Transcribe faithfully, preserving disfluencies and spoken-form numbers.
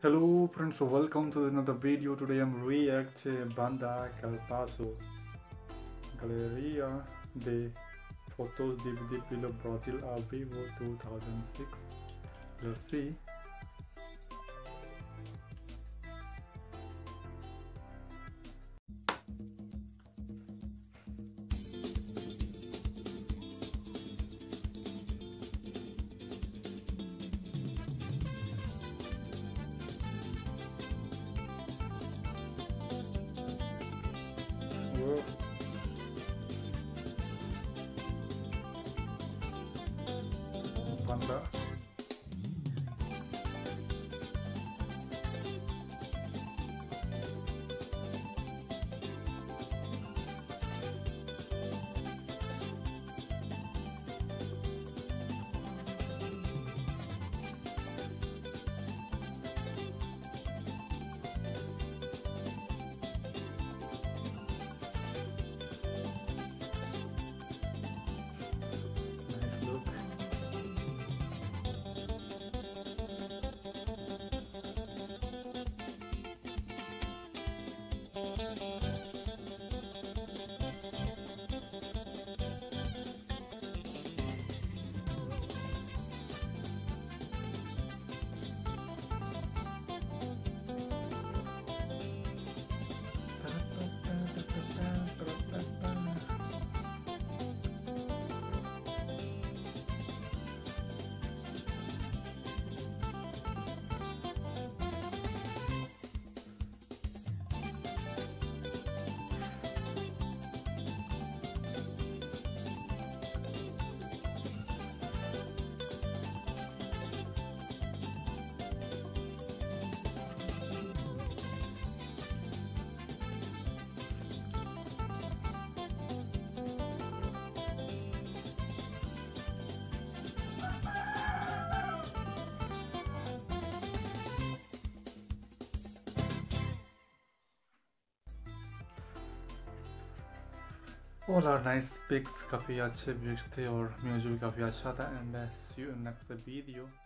Hello friends, welcome to another video. Today I'm react Banda Calypso Galeria De Fotos D V D Pelo Brasil a Vivo two thousand six. Let's see. Whoa. Banda. Nice look. All are nice pics, काफ़ी अच्छे pics थे और music भी काफ़ी अच्छा था. And see you in next video.